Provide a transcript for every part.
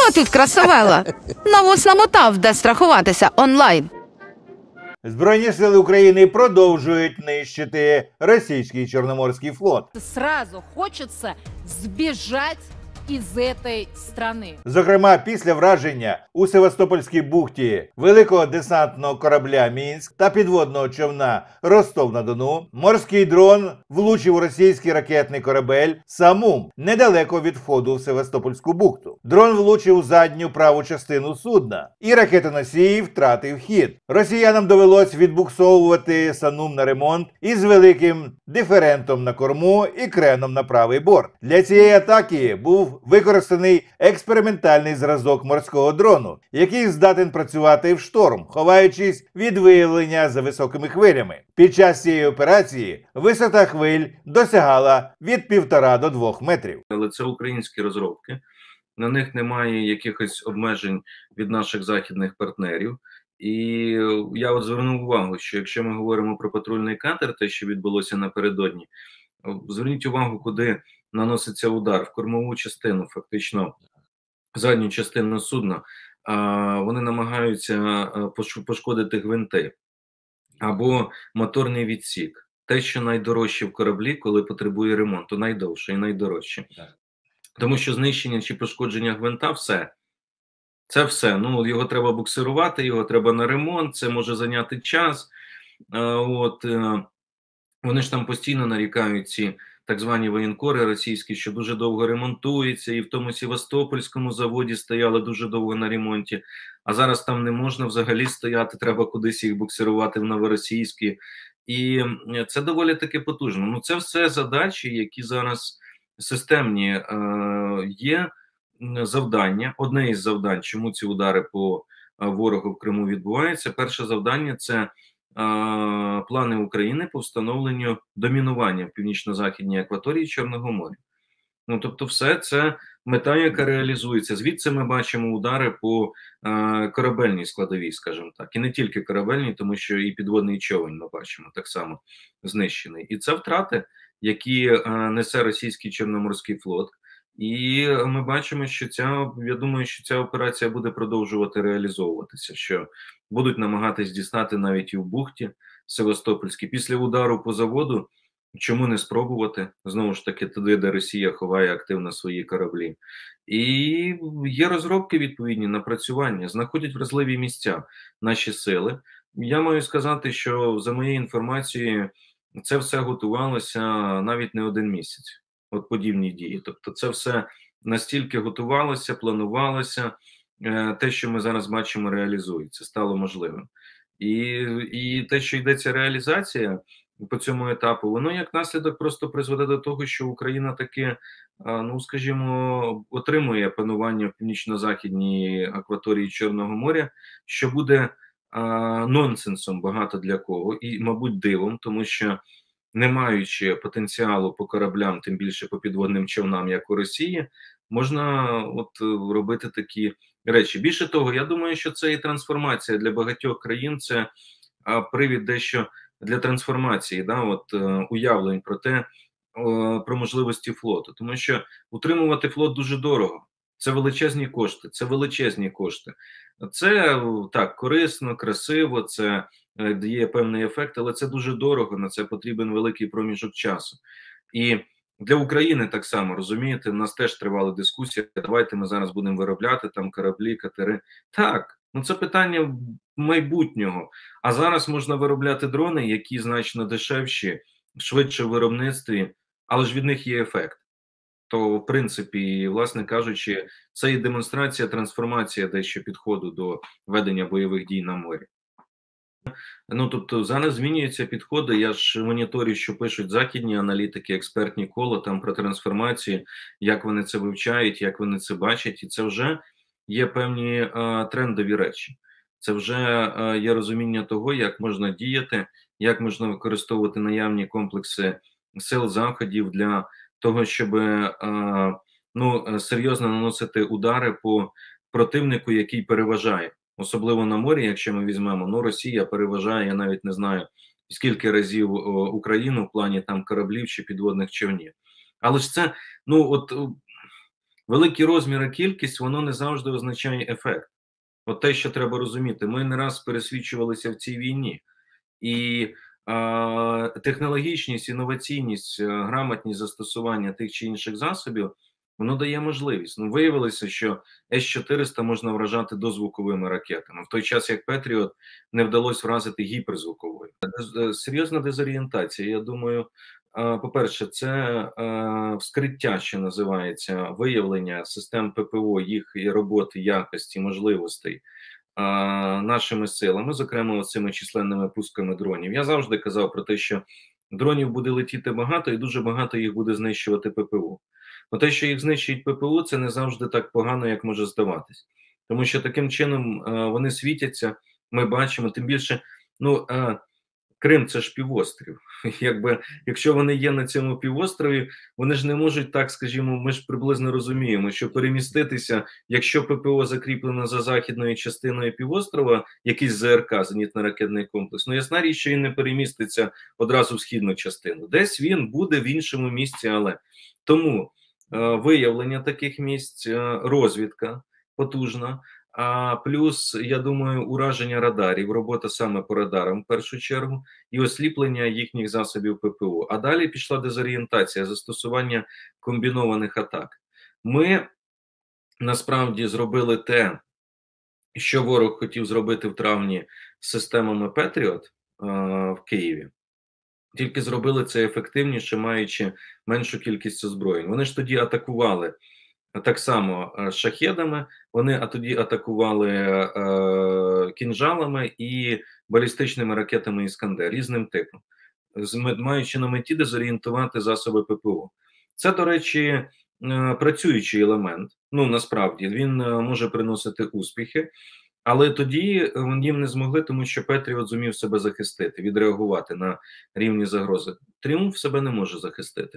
О, тут красавела. Навоз намотав, де страхуватися онлайн. Збройні сили України продовжують нищити російський Чорноморський флот. Сразу хочется сбежать из этой страны. Зокрема, після враження у Севастопольській бухті великого десантного корабля «Мінськ» та підводного човна «Ростов-на-Дону» морський дрон влучив у російський ракетний корабель «Самум» недалеко від входу в Севастопольську бухту. Дрон влучив у задню праву частину судна, і ракетоносій втратив хід. Росіянам довелось відбуксовувати «Самум» на ремонт із великим диферентом на корму і креном на правий борт. Для цієї атаки був використаний експериментальний зразок морського дрону, який здатен працювати в шторм, ховаючись від виявлення за високими хвилями. Під час цієї операції висота хвиль досягала від 1,5 до 2 метрів. Але це українські розробки, на них немає якихось обмежень від наших західних партнерів. І я от звернув увагу, що якщо ми говоримо про патрульний катер, те, що відбулося напередодні, зверніть увагу, куди наноситься удар в кормову частину, фактично задню частину судна. Вони намагаються пошкодити гвинти або моторний відсік. Те, що найдорожче в кораблі, коли потребує ремонту, найдовше і найдорожче. Тому що знищення чи пошкодження гвинта – все. Це все. Ну, його треба буксирувати, його треба на ремонт, це може зайняти час. Вони ж там постійно нарікають, ці так звані воєнкори російські, що дуже довго ремонтується, і в тому Севастопольському заводі стояли дуже довго на ремонті, а зараз там не можна взагалі стояти, треба кудись їх буксирувати в новоросійські. І це доволі таки потужно. Ну, це все задачі, які зараз системні. Є завдання, одне із завдань, чому ці удари по ворогу в Криму відбуваються. Перше завдання – це плани України по встановленню домінування в північно-західній акваторії Чорного моря. Ну, тобто все це мета, яка реалізується. Звідси ми бачимо удари по корабельній складовій, скажімо так. І не тільки корабельній, тому що і підводний човен ми бачимо так само знищений. І це втрати, які несе російський Чорноморський флот. І ми бачимо, що я думаю, що ця операція буде продовжувати реалізовуватися, що будуть намагатись дістати навіть і в бухті Севастопольській. Після удару по заводу, чому не спробувати? Знову ж таки, туди, де Росія ховає активно свої кораблі. І є розробки відповідні, напрацювання, знаходять вразливі місця наші сили. Я маю сказати, що за моєю інформацією, це все готувалося навіть не 1 місяць. От подібні дії. Тобто це все настільки готувалося, планувалося, те, що ми зараз бачимо, реалізується, стало можливим. І те, що йдеться реалізація по цьому етапу, воно як наслідок просто призведе до того, що Україна таки, ну скажімо, отримує панування в північно-західній акваторії Чорного моря, що буде нонсенсом багато для кого і, мабуть, дивом, тому що не маючи потенціалу по кораблям, тим більше по підводним човнам, як у Росії, можна робити такі речі. Більше того, я думаю, що це і трансформація для багатьох країн, це привід дещо для трансформації, уявлень про те, про можливості флоту. Тому що утримувати флот дуже дорого. Це величезні кошти, Це так, корисно, красиво, це дає певний ефект, але це дуже дорого, на це потрібен великий проміжок часу. І для України так само, розумієте, у нас теж тривала дискусія, давайте ми зараз будемо виробляти там кораблі, катери. Так, ну це питання майбутнього. А зараз можна виробляти дрони, які значно дешевші, швидше в виробництві, але ж від них є ефект. То, в принципі, власне кажучи, це і демонстрація, трансформація дещо підходу до ведення бойових дій на морі. Ну, тобто, зараз змінюються підходи, я ж моніторю, що пишуть західні аналітики, експертні кола там про трансформацію, як вони це вивчають, як вони це бачать, і це вже є певні трендові речі. Це вже є розуміння того, як можна діяти, як можна використовувати наявні комплекси сил, заходів для того, щоб серйозно наносити удари по противнику, який переважає. Особливо на морі, якщо ми візьмемо, Росія переважає, я навіть не знаю, скільки разів Україну в плані там кораблів чи підводних човнів. Але ж це, великі розміри, кількість, воно не завжди означає ефект. От те, що треба розуміти, ми не раз пересвідчувалися в цій війні. І технологічність, інноваційність, грамотність застосування тих чи інших засобів, воно дає можливість. Ну, виявилося, що С-400 можна вражати дозвуковими ракетами, в той час як Петріот не вдалося вразити гіперзвуковою. Серйозна дезорієнтація, я думаю. По-перше, це вскриття, що називається, виявлення систем ППО, їх і роботи, якості, можливостей нашими силами, зокрема цими численними пусками дронів. Я завжди казав про те, що дронів буде летіти багато і дуже багато їх буде знищувати ППО. Но те, що їх знищують ППО, це не завжди так погано, як може здаватись. Тому що таким чином вони світяться, ми бачимо, тим більше, Крим – це ж півострів. Якщо вони є на цьому півострові, вони ж не можуть так, скажімо, ми ж приблизно розуміємо, що переміститися, якщо ППО закріплено за західною частиною півострова, якийсь ЗРК, зенітно-ракетний комплекс, ясна річ, що він не переміститься одразу в східну частину. Десь він буде в іншому місці, але. Тому виявлення таких місць, розвідка потужна, плюс, я думаю, ураження радарів, робота саме по радарам в першу чергу, і осліплення їхніх засобів ППО. А далі пішла дезорієнтація, застосування комбінованих атак. Ми насправді зробили те, що ворог хотів зробити в травні з системами Петріот в Києві. Тільки зробили це ефективніше, маючи меншу кількість озброєнь. Вони ж тоді атакували так само шахедами, вони тоді атакували кінжалами і балістичними ракетами «Іскандер» різним типом, маючи на меті дезорієнтувати засоби ППО. Це, до речі, працюючий елемент. Насправді, він може приносити успіхи, але тоді їм не змогли, тому що Петріот зумів себе захистити, відреагувати на рівні загрози. Тріумф себе не може захистити.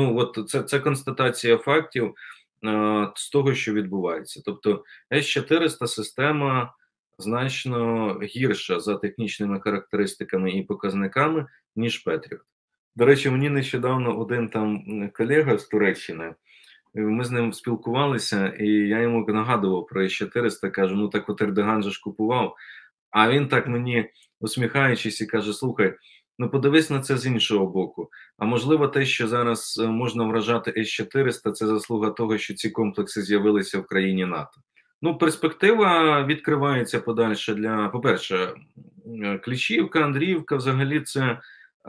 Це констатація фактів з того, що відбувається. Тобто С-400 система значно гірша за технічними характеристиками і показниками, ніж Петріот. До речі, мені нещодавно один там колега з Туреччини, ми з ним спілкувалися, і я йому нагадував про С-400, кажу, так от Ердоган же ж купував. А він так мені, усміхаючись, і каже, слухай, подивись на це з іншого боку. А можливо те, що зараз можна вражати С-400, це заслуга того, що ці комплекси з'явилися в країні НАТО. Перспектива відкривається подальше для, по-перше, Кліщіївка, Андріївка, взагалі це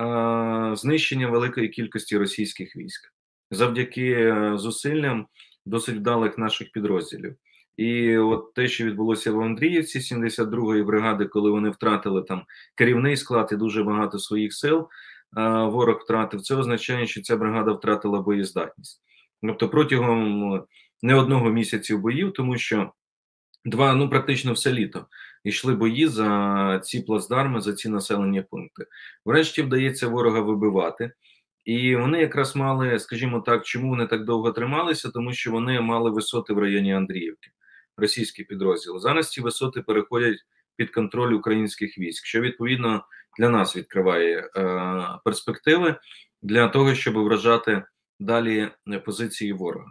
знищення великої кількості російських військ. Завдяки зусиллям досить вдалих наших підрозділів. І от те, що відбулося в Андріївці 72-ї бригади, коли вони втратили там керівний склад і дуже багато своїх сил, ворог втратив, це означає, що ця бригада втратила боєздатність. Тобто протягом не одного місяців боїв, тому що практично все літо йшли бої за ці плацдарми, за ці населені пункти. Врешті вдається ворога вибивати. І вони якраз мали, скажімо так, чому вони так довго трималися? Тому що вони мали висоти в районі Андріївки, російські підрозділи. Зараз ці висоти переходять під контроль українських військ, що відповідно для нас відкриває перспективи для того, щоб вражати далі позиції ворога.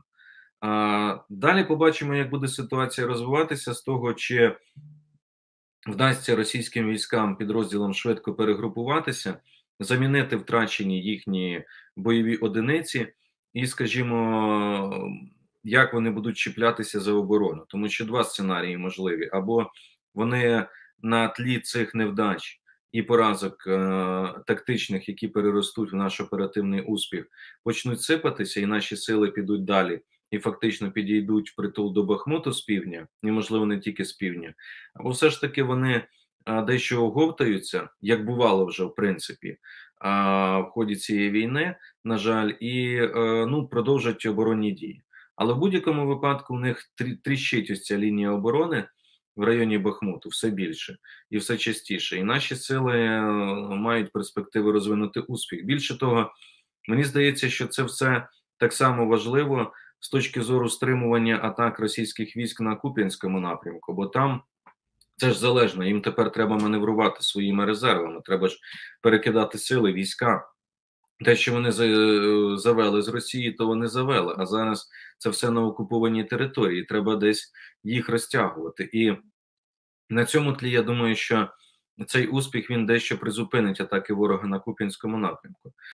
Далі побачимо, як буде ситуація розвиватися з того, чи вдасться російським військам, підрозділам швидко перегрупуватися, замінити втрачені їхні бойові одиниці і, скажімо, як вони будуть чіплятися за оборону. Тому що два сценарії можливі. Або вони на тлі цих невдач і поразок тактичних, які переростуть в наш оперативний успіх, почнуть сипатися, і наші сили підуть далі і фактично підійдуть впритул до Бахмуту з півдня, і, можливо, не тільки з півдня. Або все ж таки вони дещо оговтаються, як бувало вже, в принципі, в ході цієї війни, на жаль, і продовжать оборонні дії. Але в будь-якому випадку у них тріщить ось ця лінія оборони в районі Бахмуту все більше і все частіше. І наші сили мають перспективи розвинути успіх. Більше того, мені здається, що це все так само важливо з точки зору стримування атак російських військ на Куп'янському напрямку, бо там це ж залежно, їм тепер треба маневрувати своїми резервами, треба ж перекидати сили, війська те, що вони завели з Росії, то вони завели, а зараз це все на окупованій території, треба десь їх розтягувати. І на цьому тлі я думаю, що цей успіх він дещо призупинить атаки ворога на Куп'янському напрямку.